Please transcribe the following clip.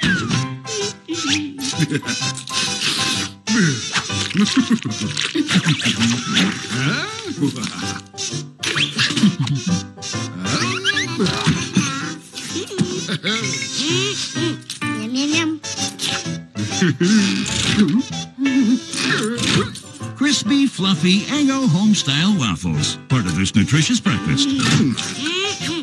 Crispy, fluffy Eggo home-style waffles. Part of this nutritious breakfast.